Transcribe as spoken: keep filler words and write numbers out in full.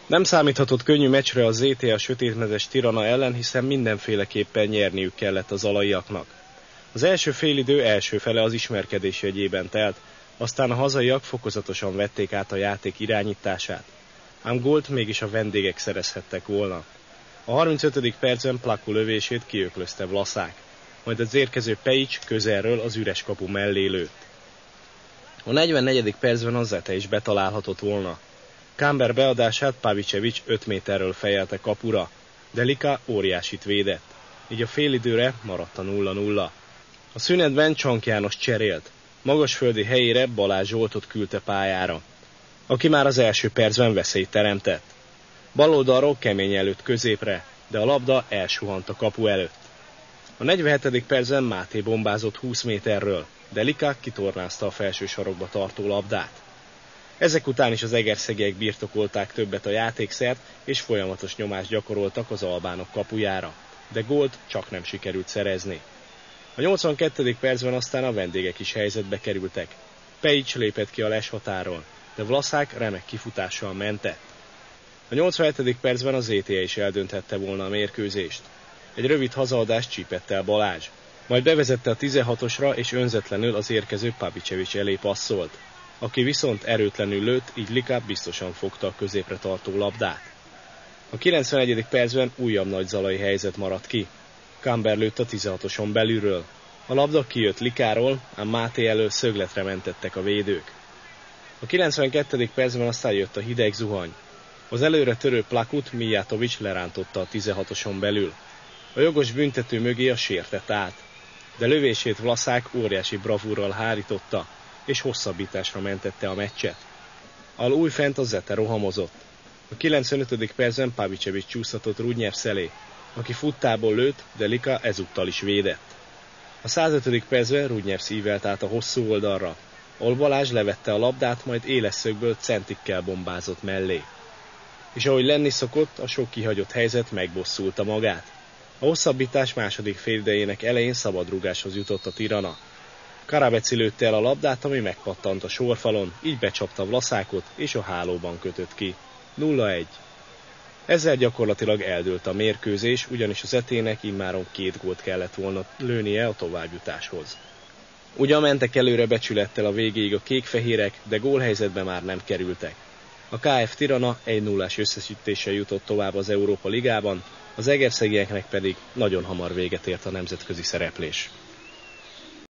Nem számíthatott könnyű meccsre a zé té á sötétmezes Tirana ellen, hiszen mindenféleképpen nyerniük kellett az alaiaknak. Az első félidő első fele az ismerkedés jegyében telt, aztán a hazaiak fokozatosan vették át a játék irányítását. Ám gólt mégis a vendégek szerezhettek volna. A harmincötödik percben Plaku lövését kiöklözte Vlasák, majd az érkező Pejic közelről az üres kapu mellé lőtt. A negyvennegyedik percben a Zete is betalálhatott volna. Camber beadását Pavicevic öt méterről fejelte kapura, de Lika óriásit védett, így a félidőre maradt a nulla nulla. A szünetben Csank János cserélt, magasföldi helyére Balázs Zsoltot küldte pályára, aki már az első percben veszélyt teremtett. Baloldalról kemény előtt középre, de a labda elsuhant a kapu előtt. A negyvenhetedik percben Máté bombázott húsz méterről, de Lika kitornázta a felső sarokba tartó labdát. Ezek után is az egerszegiek birtokolták többet a játékszert, és folyamatos nyomást gyakoroltak az albánok kapujára, de gólt csak nem sikerült szerezni. A nyolcvankettedik percben aztán a vendégek is helyzetbe kerültek. Pejic lépett ki a leshatáról, de Vlasák remek kifutással mentett. A nyolcvanhetedik percben a zé té á is eldönthette volna a mérkőzést. Egy rövid hazaadást csípett el Balázs, majd bevezette a tizenhatosra és önzetlenül az érkező Pavicevic elé passzolt, aki viszont erőtlenül lőtt, így Lika biztosan fogta a középre tartó labdát. A kilencvenegyedik percben újabb nagy zalai helyzet maradt ki. Camber lőtt a tizenhatoson belülről. A labda kijött Likáról, ám Máté elől szögletre mentettek a védők. A kilencvenkettedik percben aztán jött a hideg zuhany. Az előre törő Plakut Mijatovic lerántotta a tizenhatoson belül. A jogos büntető mögé a sértett át, de lövését Vlasák óriási bravúrral hárította, és hosszabbításra mentette a meccset. Al újfent a Zete rohamozott. A kilencvenötödik percben Pavicevic csúsztatott Rudnyevsz elé, aki futtából lőtt, de Lika ezúttal is védett. A százötödik percben Rudnyevsz ívelt át a hosszú oldalra, ahol Balázs levette a labdát, majd éles szögből centikkel bombázott mellé. És ahogy lenni szokott, a sok kihagyott helyzet megbosszulta magát. A hosszabbítás második félidejének elején szabadrúgáshoz jutott a Tirana. Karabeci lőtte el a labdát, ami megpattant a sorfalon, így becsapta Vlasákot, és a hálóban kötött ki. nulla egy. Ezzel gyakorlatilag eldőlt a mérkőzés, ugyanis az Zetének immáron két gólt kellett volna lőnie a továbbjutáshoz. Ugyan mentek előre becsülettel a végéig a kék-fehérek, de gólhelyzetbe már nem kerültek. A ká ef Tirana egy nullás összesítéssel jutott tovább az Európa Ligában, az egerszegieknek pedig nagyon hamar véget ért a nemzetközi szereplés.